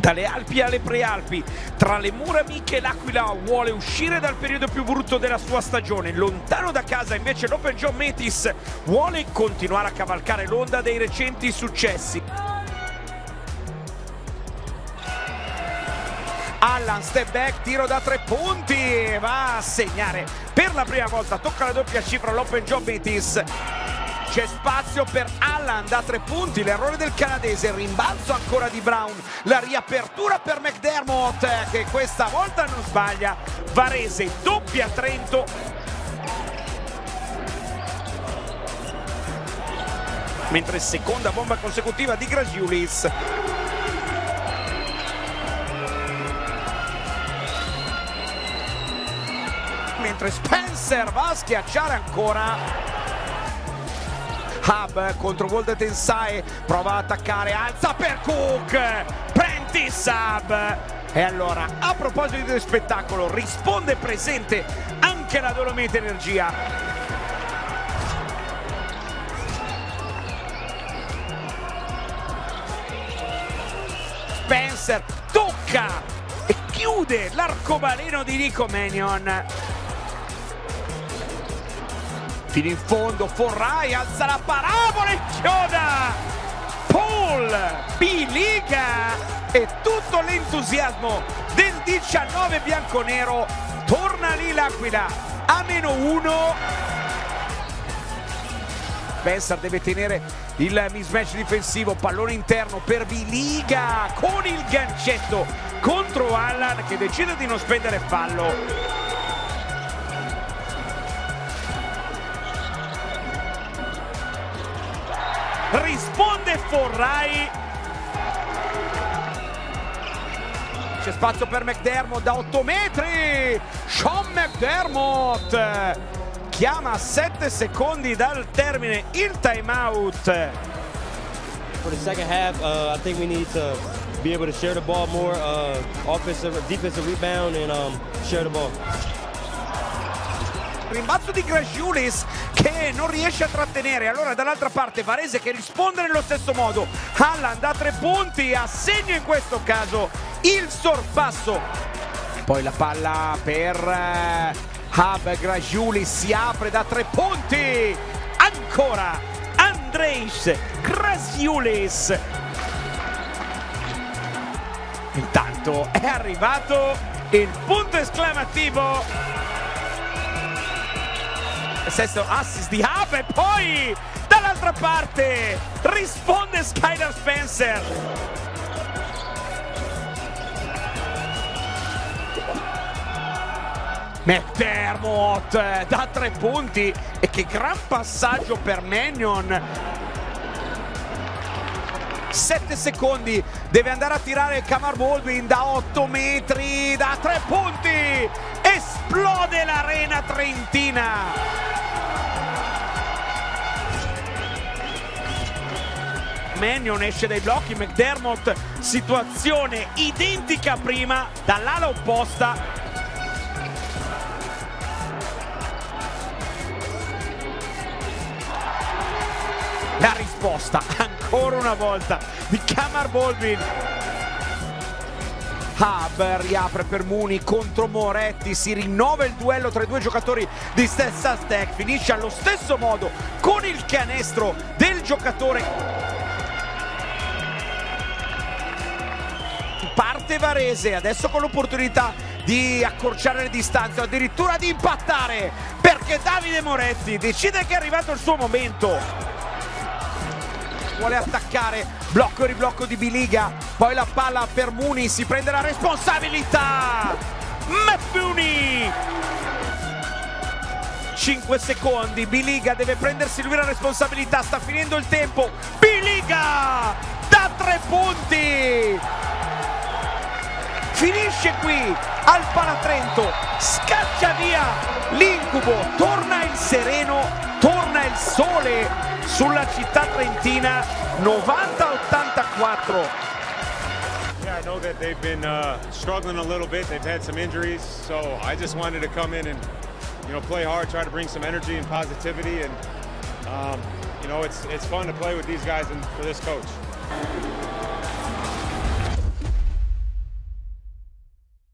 Dalle Alpi alle Prealpi, tra le mura amiche l'Aquila vuole uscire dal periodo più brutto della sua stagione. Lontano da casa invece l'Open John Metis vuole continuare a cavalcare l'onda dei recenti successi. Allan, step back, tiro da 3 punti, va a segnare per la prima volta, tocca la doppia cifra l'Open John Metis. C'è spazio per Allan da 3 punti, l'errore del canadese, il rimbalzo ancora di Brown, la riapertura per McDermott che questa volta non sbaglia. Varese doppia Trento. Mentre seconda bomba consecutiva di Gragiulis. Mentre Spencer va a schiacciare ancora. Hub contro Wolde Tensae, prova ad attaccare, alza per Cook, Prentice Hub. E allora, a proposito del spettacolo, risponde presente anche la Dolomite Energia. Spencer tocca e chiude l'arcobaleno di Nico Mannion. Fino in fondo, Forrai alza la parabola e chioda Paul Biliga e tutto l'entusiasmo del 19 bianconero. Torna lì l'Aquila a -1. Spencer deve tenere il mismatch difensivo, pallone interno per Biliga con il gancetto contro Allan che decide di non spendere fallo. Risponde Forrai. C'è spazio per McDermott da 8 metri. Sean McDermott chiama a 7 secondi dal termine il timeout. For the second half, I think we need to be able to share the ball more, defensive rebound and share the ball. Rimbalzo di Gragiulis che non riesce a trattenere, allora dall'altra parte Varese che risponde nello stesso modo. Allan da 3 punti, a segno in questo caso il sorpasso. Poi la palla per Hub, Gragiulis si apre da 3 punti, ancora Andrejs Gragiulis. Intanto è arrivato il punto esclamativo. Sesto assist di Hub e poi dall'altra parte risponde Skylar Spencer. McDermott da 3 punti e che gran passaggio per Mannion. 7 secondi, deve andare a tirare Kamar Baldwin da 8 metri, da 3 punti, esplode l'arena trentina. Mannion esce dai blocchi, McDermott situazione identica a prima dall'ala opposta. La risposta ancora una volta di Kamar Baldwin. Hub riapre per Mooney contro Moretti, si rinnova il duello tra i due giocatori di stessa stack, finisce allo stesso modo con il canestro del giocatore. Parte Varese adesso con l'opportunità di accorciare le distanze, addirittura di impattare, perché Davide Moretti decide che è arrivato il suo momento. Vuole attaccare, blocco e riblocco di Biliga, poi la palla per Mooney, si prende la responsabilità. Mooney 5 secondi, Biliga deve prendersi lui la responsabilità, sta finendo il tempo. Biliga da 3 punti. Finisce qui al Palatrento, scaccia via l'incubo, torna il sereno, torna il sole sulla città trentina. 90-84. Yeah, I know that they've been struggling a little bit. They've had some injuries, so I just wanted to come in and play hard, try to bring some energy and positivity, and it's fun to play with these guys and for this coach.